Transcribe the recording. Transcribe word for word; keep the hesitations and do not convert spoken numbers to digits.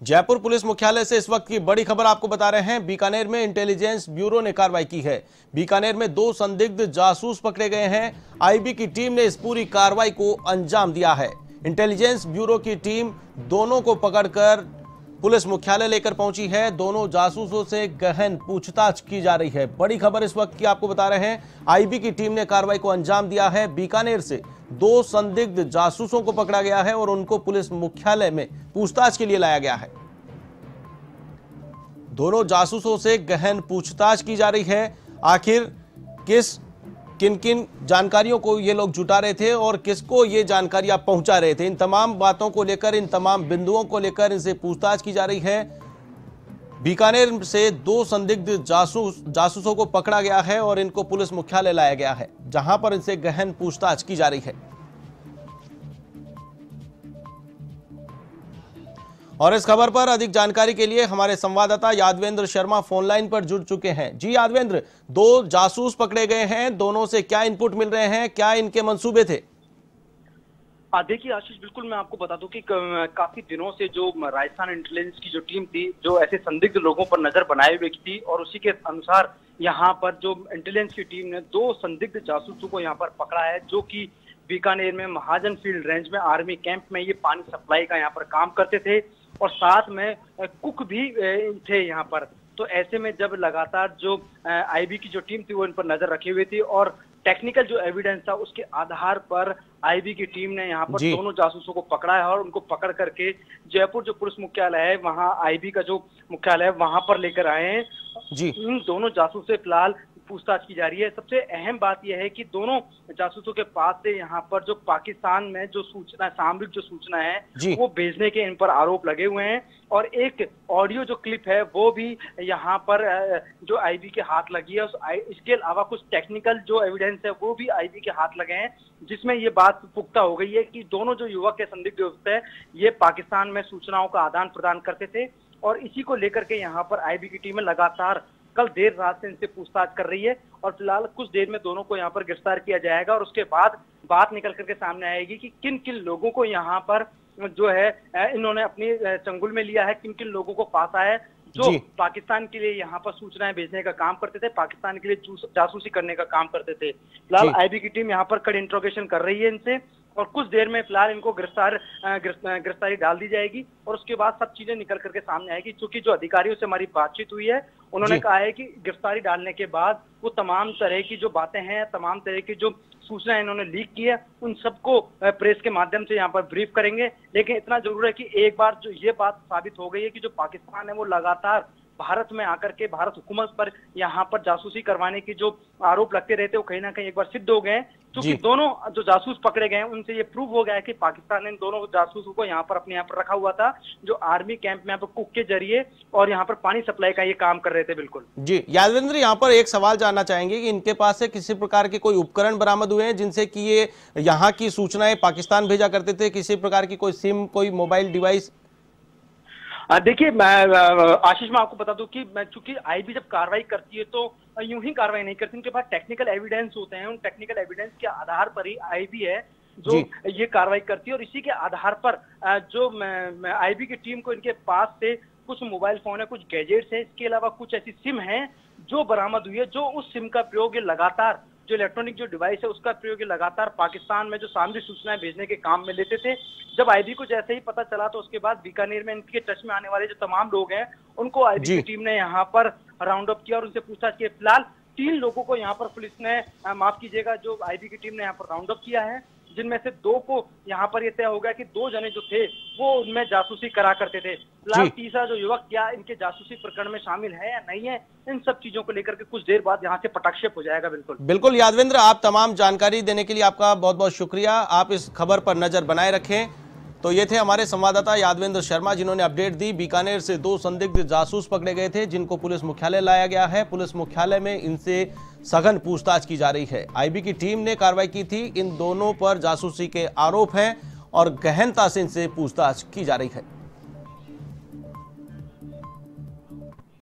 Jaipur police मुख्यालय से इस वक्त की बड़ी खबर आपको बता रहे हैं। बीकानेर में इंटेलिजेंस ब्यूरो ने कार्रवाई की है। बीकानेर में दो संदिग्ध जासूस पकड़े गए हैं। आईबी की टीम ने इस पूरी कार्रवाई को अंजाम दिया है। इंटेलिजेंस ब्यूरो की टीम दोनों को पकड़कर पुलिस मुख्यालय लेकर पहुंची है। दोनों जासूसों से गहन पूछताछ की जा रही है। बड़ी खबर इस वक्त की आपको बता रहे हैं। आईबी की टीम ने कार्रवाई को अंजाम दिया है। बीकानेर से दो संदिग्ध जासूसों को पकड़ा गया है और उनको पुलिस मुख्यालय में पूछताछ के लिए लाया गया है। दोनों जासूसों से गहन पूछताछ की जा रही है। आखिर किस किन किन जानकारियों को ये लोग जुटा रहे थे और किसको ये जानकारियां पहुंचा रहे थे, इन तमाम बातों को लेकर, इन तमाम बिंदुओं को लेकर इनसे पूछताछ की जा रही है। बीकानेर से दो संदिग्ध जासूस जासूसों को पकड़ा गया है और इनको पुलिस मुख्यालय लाया गया है, जहां पर इनसे गहन पूछताछ की जा रही है। और इस खबर पर अधिक जानकारी के लिए हमारे संवाददाता यादवेंद्र शर्मा फोन लाइन पर जुड़ चुके हैं। जी यादवेंद्र, दो जासूस पकड़े गए हैं, दोनों से क्या इनपुट मिल रहे हैं, क्या इनके मंसूबे थे? देखिए आशीष, बिल्कुल मैं आपको बता दूं कि काफी दिनों से जो राजस्थान इंटेलिजेंस की जो टीम थी, जो ऐसे संदिग्ध लोगों पर नजर बनाए हुए थी, और उसी के अनुसार यहाँ पर जो इंटेलिजेंस की टीम ने दो संदिग्ध जासूसों को यहाँ पर पकड़ा है, जो कि बीकानेर में महाजन फील्ड रेंज में आर्मी कैंप में ये पानी सप्लाई का यहाँ पर काम करते थे और साथ में कुक भी थे यहाँ पर। तो ऐसे में जब लगातार जो आईबी की जो टीम थी वो इन पर नजर रखी हुई थी और टेक्निकल जो एविडेंस था उसके आधार पर आईबी की टीम ने यहाँ पर दोनों जासूसों को पकड़ा है और उनको पकड़ करके जयपुर जो पुलिस मुख्यालय है, वहाँ आईबी का जो मुख्यालय है वहां पर लेकर आए हैं। जी, इन दोनों जासूस से फिलहाल पूछताछ की जा रही है। सबसे अहम बात यह है कि दोनों जासूसों के पास से यहाँ पर जो पाकिस्तान में जो सूचना, सामरिक जो सूचना है वो भेजने के इन पर आरोप लगे हुए हैं और एक ऑडियो जो क्लिप है वो भी यहाँ पर जो आईबी के हाथ लगी है। इसके अलावा कुछ टेक्निकल जो एविडेंस है वो भी आईबी के हाथ लगे हैं, जिसमें ये बात पुख्ता हो गई है कि दोनों जो युवक के संदिग्ध युवक है ये पाकिस्तान में सूचनाओं का आदान प्रदान करते थे और इसी को लेकर के यहाँ पर आईबी की टीम लगातार कल देर रात से इनसे पूछताछ कर रही है और फिलहाल कुछ देर में दोनों को यहाँ पर गिरफ्तार किया जाएगा और उसके बाद बात निकल करके सामने आएगी कि किन किन लोगों को यहाँ पर जो है इन्होंने अपनी चंगुल में लिया है, किन किन लोगों को फांसा है जो पाकिस्तान के लिए यहाँ पर सूचनाएं भेजने का काम करते थे, पाकिस्तान के लिए जासूसी करने का काम करते थे। फिलहाल आईबी की टीम यहाँ पर कड़ी इंट्रोगेशन कर रही है इनसे और कुछ देर में फिलहाल इनको गिरफ्तार गिरफ्तारी डाल दी जाएगी और उसके बाद सब चीजें निकल करके सामने आएगी। क्योंकि जो अधिकारियों से हमारी बातचीत हुई है उन्होंने कहा है कि गिरफ्तारी डालने के बाद वो तमाम तरह की जो बातें हैं, तमाम तरह की जो सूचना इन्होंने लीक की है, उन सबको प्रेस के माध्यम से यहाँ पर ब्रीफ करेंगे। लेकिन इतना जरूर है कि एक बार जो ये बात साबित हो गई है कि जो पाकिस्तान है वो लगातार भारत में आकर के भारत हुकूमत पर यहाँ पर जासूसी करवाने की जो आरोप लगते रहते वो कहीं ना कहीं एक बार सिद्ध हो गए हैं। क्योंकि दोनों जो जासूस पकड़े गए हैं उनसे ये प्रूव हो गया है कि पाकिस्तान ने इन दोनों जासूसों को यहाँ पर अपने यहाँ पर रखा हुआ था, जो आर्मी कैंप में यहाँ पर कुक के जरिए और यहाँ पर पानी सप्लाई का ये काम कर रहे थे। बिल्कुल जी यादवेंद्र, यहाँ पर एक सवाल जानना चाहेंगे कि इनके पास से किसी प्रकार के कोई उपकरण बरामद हुए हैं जिनसे कि ये यहाँ की सूचनाएं पाकिस्तान भेजा करते थे? किसी प्रकार की कोई सिम, कोई मोबाइल डिवाइस? देखिए मैं आशीष, मैं आपको बता दूं कि मैं चूंकि आईबी जब कार्रवाई करती है तो यूं ही कार्रवाई नहीं करती, उनके पास टेक्निकल एविडेंस होते हैं। उन टेक्निकल एविडेंस के आधार पर ही आईबी है जो ये कार्रवाई करती है और इसी के आधार पर जो आईबी की टीम को इनके पास से कुछ मोबाइल फोन है, कुछ गैजेट्स है, इसके अलावा कुछ ऐसी सिम है जो बरामद हुई है, जो उस सिम का प्रयोग लगातार जो इलेक्ट्रॉनिक जो डिवाइस है उसका प्रयोग लगातार पाकिस्तान में जो सामरिक सूचनाएं भेजने के काम में लेते थे। जब आईबी को जैसे ही पता चला तो उसके बाद बीकानेर में इनके टच में आने वाले जो तमाम लोग हैं उनको आईबी की टीम ने यहाँ पर राउंड अप किया और उनसे पूछताछ की। फिलहाल तीन लोगों को यहाँ पर पुलिस ने, माफ कीजिएगा, जो आईबी की टीम ने यहाँ पर राउंड अप किया है, जिनमें से दो को यहाँ पर यह तय हो गया कि दो जने जो थे वो उनमें जासूसी करा करते थे। फिलहाल तीसरा जो युवक क्या इनके जासूसी प्रकरण में शामिल है या नहीं है, इन सब चीजों को लेकर के कुछ देर बाद यहाँ से पटाक्षेप हो जाएगा। बिल्कुल बिल्कुल यादवेंद्र, आप तमाम जानकारी देने के लिए आपका बहुत बहुत शुक्रिया। आप इस खबर पर नजर बनाए रखें। तो ये थे हमारे संवाददाता यादवेंद्र शर्मा, जिन्होंने अपडेट दी। बीकानेर से दो संदिग्ध जासूस पकड़े गए थे जिनको पुलिस मुख्यालय लाया गया है। पुलिस मुख्यालय में इनसे सघन पूछताछ की जा रही है। आईबी की टीम ने कार्रवाई की थी। इन दोनों पर जासूसी के आरोप हैं और गहनता से इनसे पूछताछ की जा रही है।